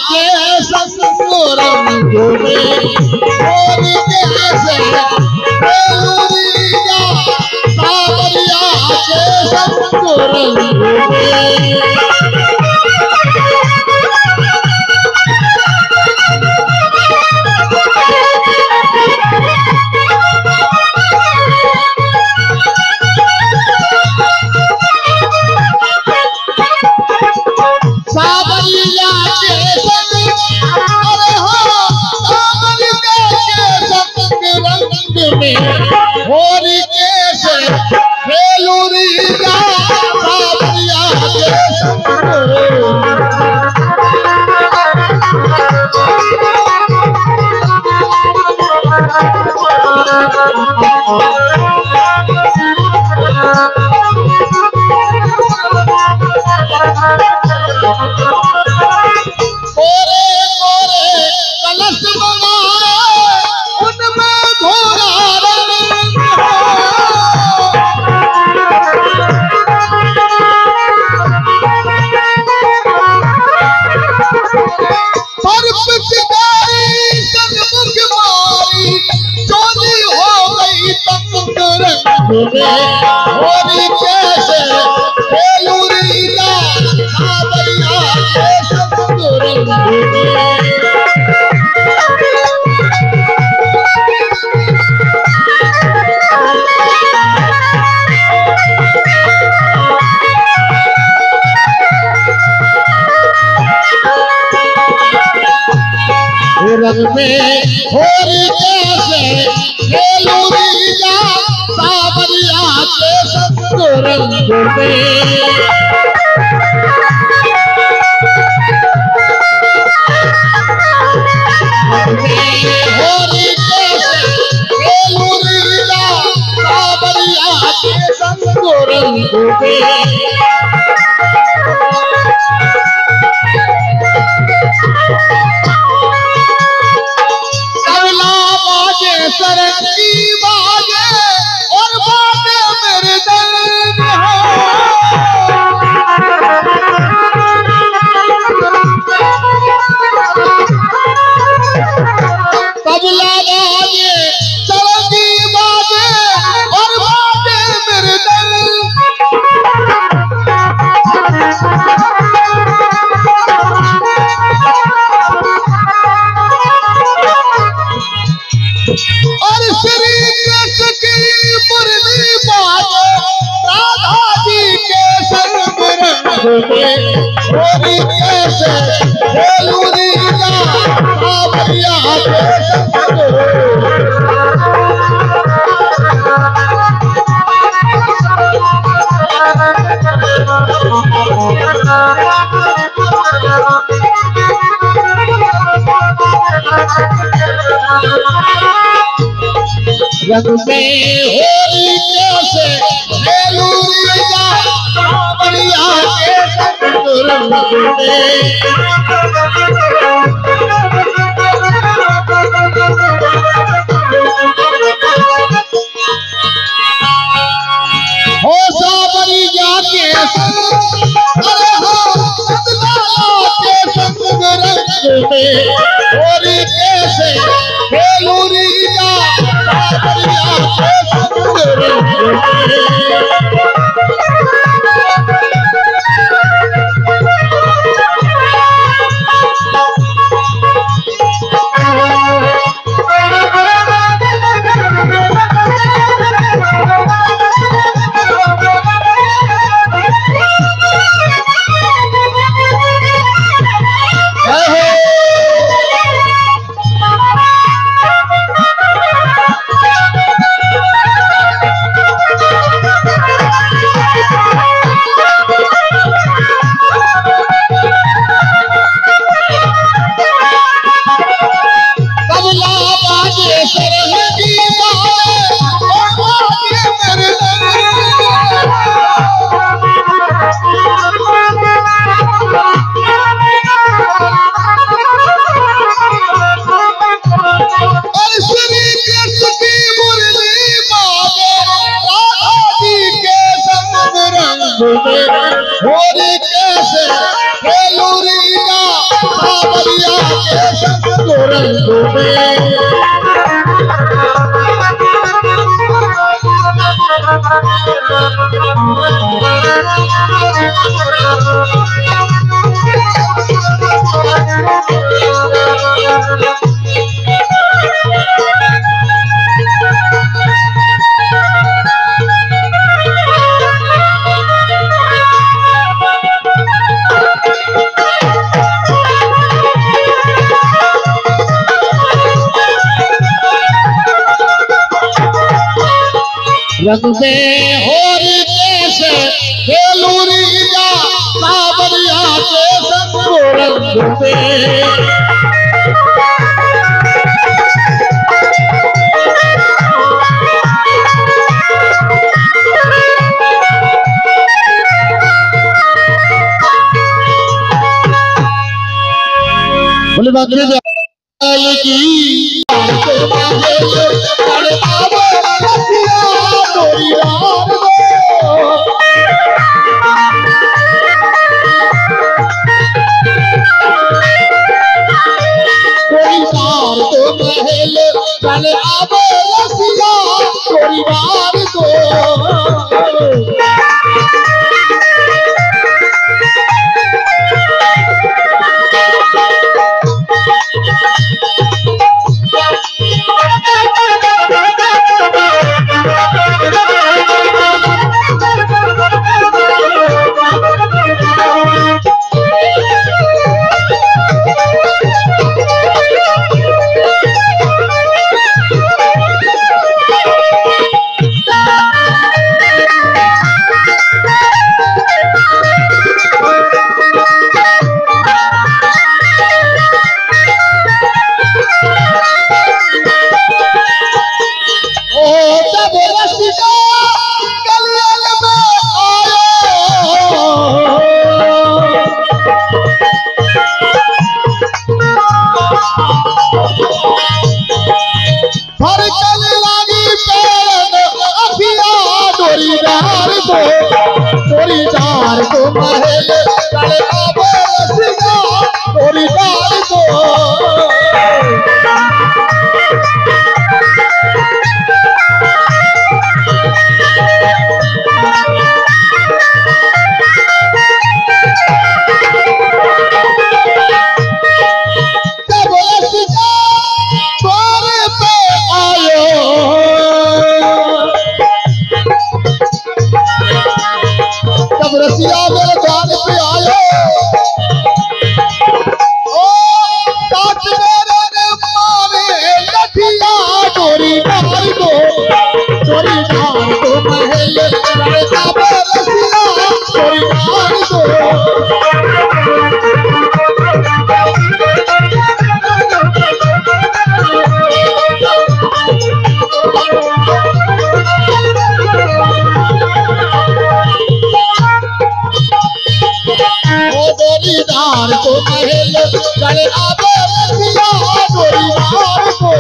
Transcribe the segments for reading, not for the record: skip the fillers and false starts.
के संग रंग में होली कैसे बेलूरिया सावरिया के संग रंग में होली कैसे बेलूरिया सावरिया के होली कैसे बेलूरिया सावरिया के संग रंग में रंग में होली कैसे बेलूरिया सावरिया के संग रंग में होली कैसे बेलूरिया सावरिया के संग रंग में सरंगी बाजे और बाजे मेरे दर्द तबला बाजे सरंगी बाजे और बाजे मेरे और श्री कृष्ण की मुरली बाजे राधा जी के संग रंग में होली कैसे बेलूरिया सावरिया के संग रंग में होली कैसे बेलूरिया सावरिया के संग रंग में हो सावरिया के संग अरे हो सतलाला के संग रंग में होली कैसे बेलूरिया सावरिया के संग रंग में होली कैसे बेलूरिया सावरिया के संग रंगों में रंग में होर कैसे खेलूरी जा सावरिया के संग रंग में बोले बात की चले आवे रसिया तोरी बार को रसिया मेरे जान पे आयो ओ काट मेरे ने मारे लठिया चोरी मार दो चोरी मार दो महल लड़का रसिया चोरी मार दो गोरीदार को महल चले आवे रसिया गोरीदार को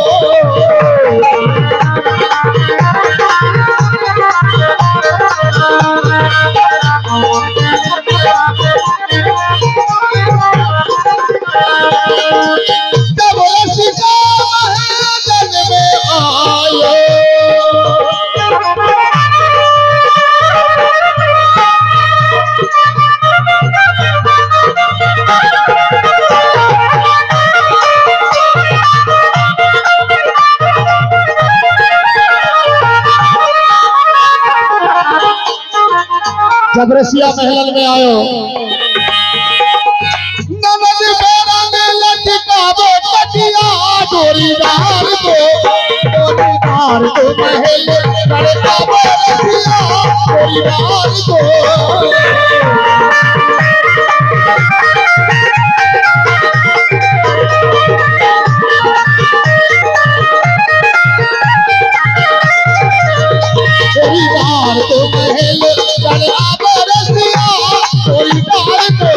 जब रसिया महल में आयो जब रसिया महल में आयो ननद मेरा ने लटकावे कटिया गोरीदार को महल लड़कावे रसिया गोरीदार को गोरीदार को महल लड़कावे रसिया गोरीदार को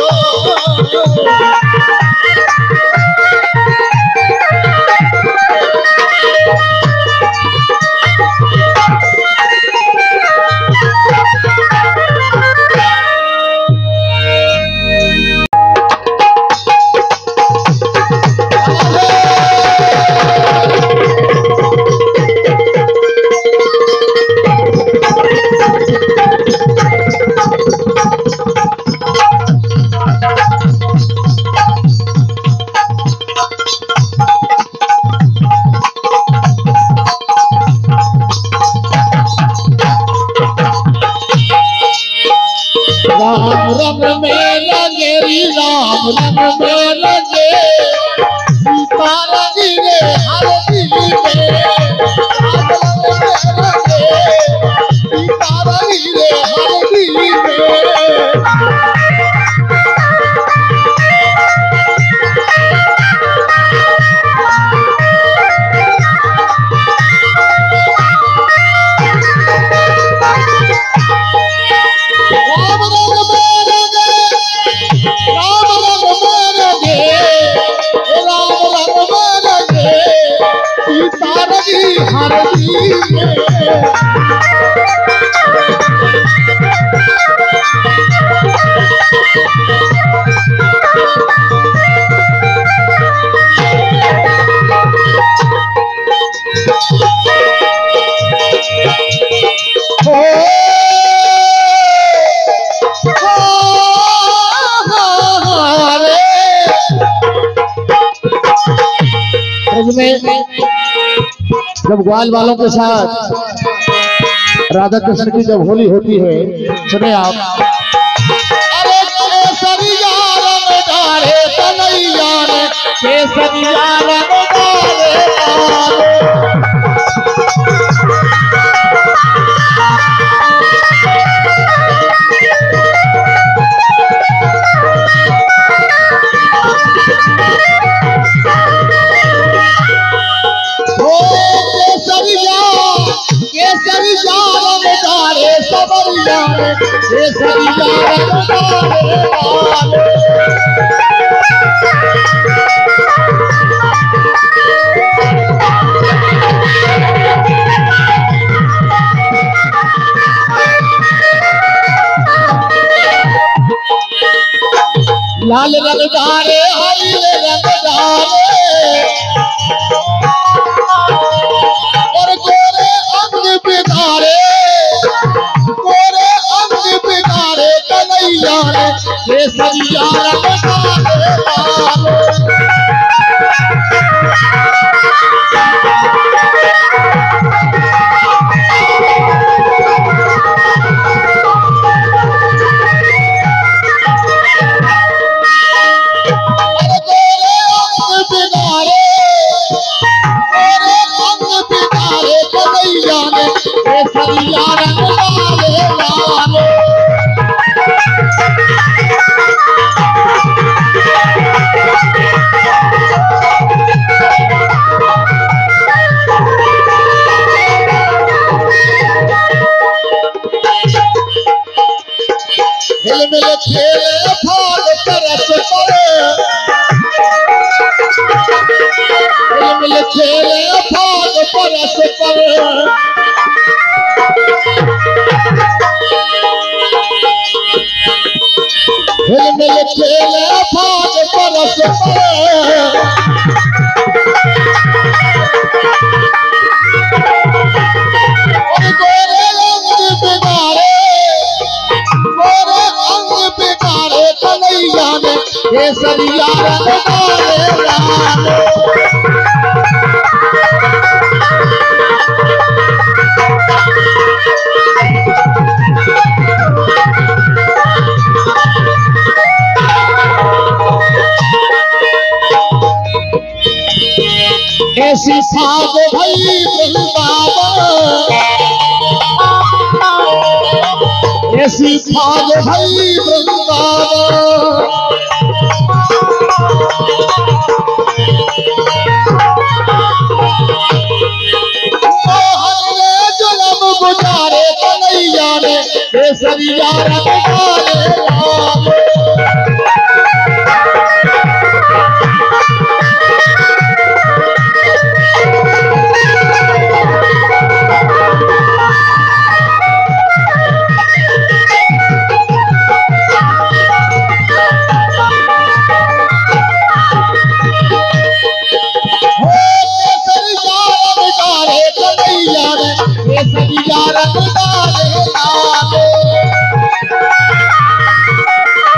रंग में रंगे सीता रंगी रे हर दिल में, राम रंग में रंगे सीता रंगी रे हर दिल में। जब ग्वाल वालों के साथ राधा कृष्ण की जब होली होती है, सुने आप। अरे केसरिया रंग डाले कन्हैया ने, केसरिया रंग डाले लाल रंग डाले हरी रंग डाले और गोरे अंग बिगाड़े, गोरे अंग बिगाड़े कन्हैया ने, केसरिया रंग डाले। हिलमिल खेले फाग तरस पर, हिलमिल खेले फाग परस पर, हिलमिल खेले फाग परस पर। और गोरे अंग बिगाड़े, गोरे अंग बिगाड़े कन्हैया ने, केसरिया रंग डाले लाल। ऐसी फाग भई वृंदावन, ऐसी फाग भई वृंदावन, मोहन ने जुलम गुजारे कन्हैया ने, केसरिया रंग डाले लाल। केसरिया रंग डाले लाल।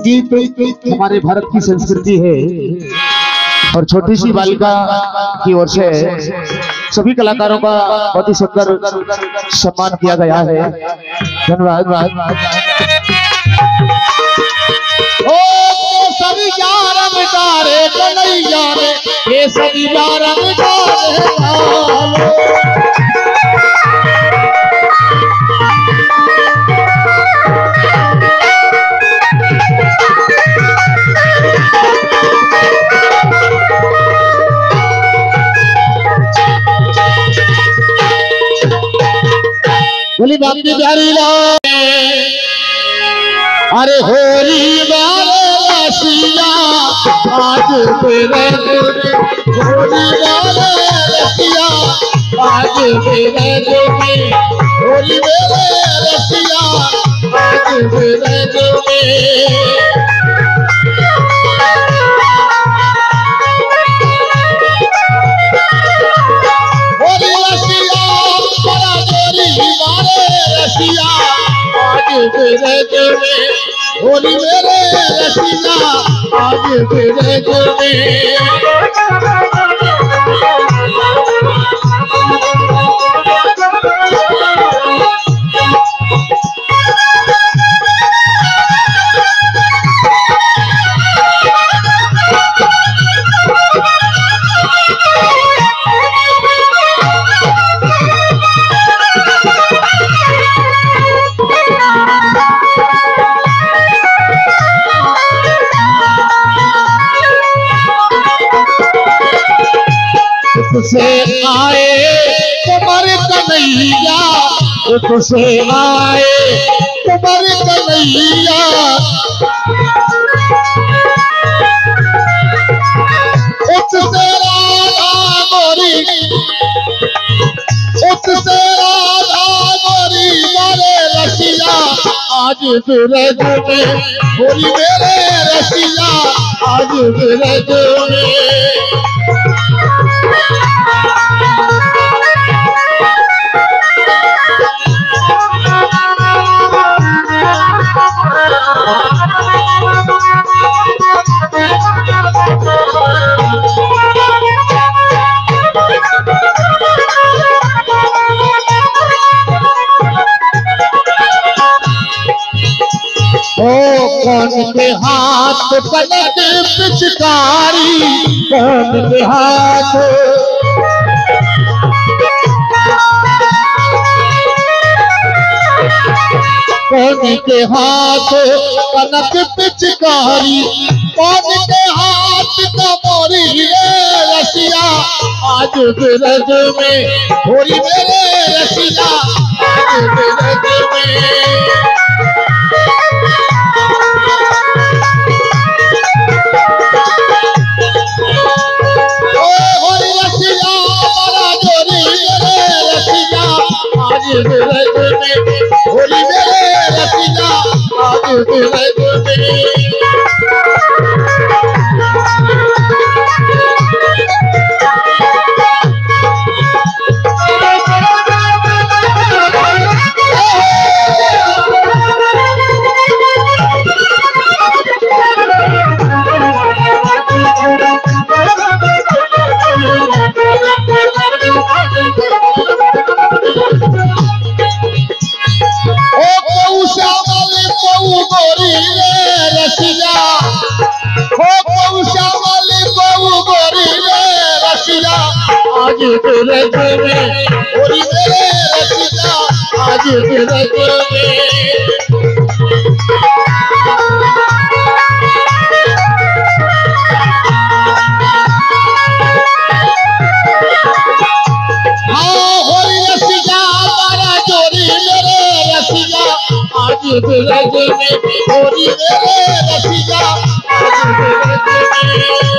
संगीत हमारे भारत की संस्कृति है और छोटी सी बालिका की ओर से सभी कलाकारों का बहुत ही सुंदर सम्मान किया गया है। धन्यवाद। ओ सभी रंग तारे कन्हैया रे, ये सभी रंग तारे बोली बात की प्यारी ला। अरे होली वाले रसिया आज तेरे होली वाले रसिया आज तेरे होली वाले रसिया आज तेरे होली रसिया बड़ा गोरी वाले रसिया आज तेरे होली मेरे रसिया आज तेरे तुझसे आए कुमार कन्हैया, तुझसे आए कुमार कन्हैया, उससे राधा गोरी, उससे राधा गोरी मेरे रसिया आज ब्रज में, गोरी मेरे रसिया आज ब्रज में। कौन के हाथ पलट पिचकारी, कौन के हाथ कौन के हाथ कनक पिचकारी, कौन के हाथ कमोरी रसिया आज ब्रज में, होली मेरे रसिया आज ब्रज में। होली मेरे रसिया आज ब्रज में। आज ब्रज में, होली मेरे रसिया आज ब्रज में। हाँ होली रसिया बड़ा जोरी मेरे रसिया आज ब्रज में, होली मेरे रसिया आज ब्रज में।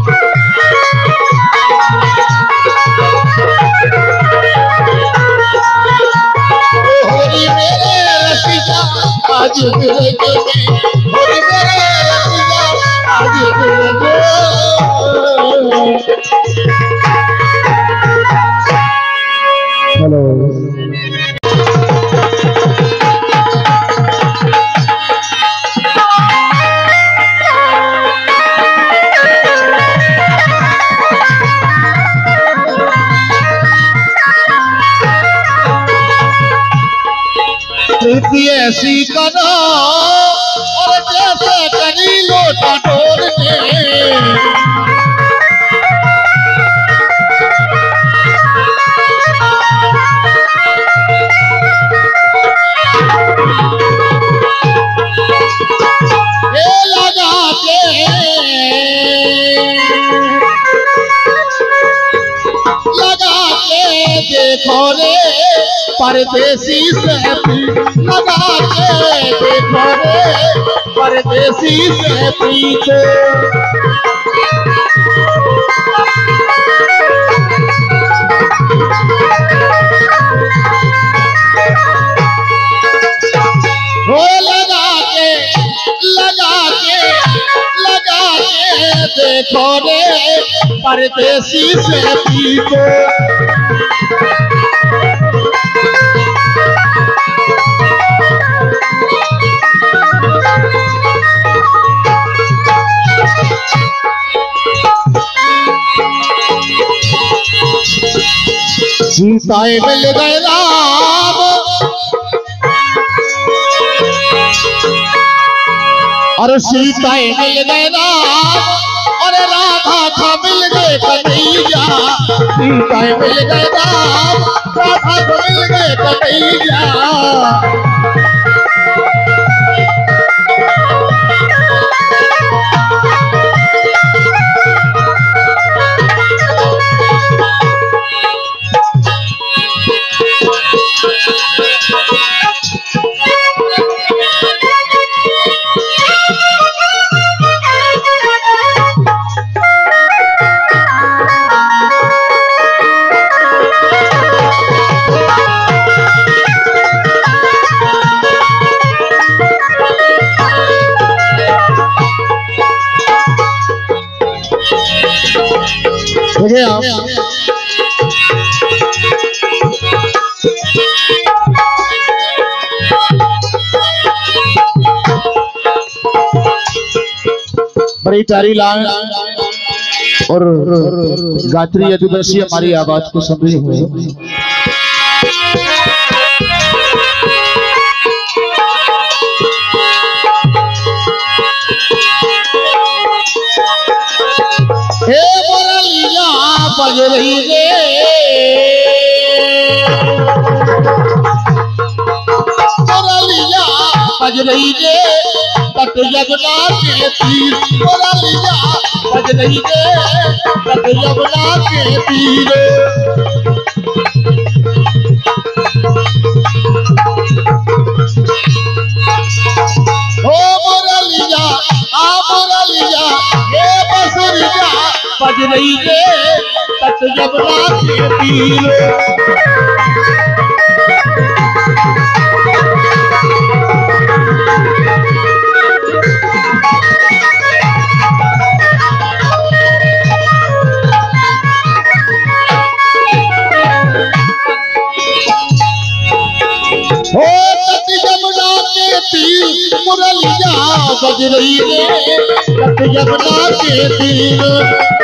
आज ब्रज में, होली मेरे रसिया आज ब्रज में। हेलो प्रीति ऐसी करो और जैसे करी लोटा डोल के। देखो रे परदेसी से लगा के देखो रे परदेसी से प्रीत। हो लगा के देखो रे परदेसी से प्रीत। सीताएं मिल गए राम और सीताएं मिल गए राम और राधा का मिल गए कन्हैया। सीताएं मिल गए राम राधा को मिल गए कन्हैया। देखिए आप बड़ी प्यारी लाइन और गायत्री यदुवंशी हमारी आवाज को सुन रही है। हे मुरलिया बज रही रे मुरलिया बज रही रे तट यमुना के तीर। मुरलिया बज रही रे तट यमुना के तीर। ओ मुरलिया आ मुरलिया हे बसुरिया बज रही रे तट यमुना के तीर। मुरलिया बज रही रे तट यमुना के तीर।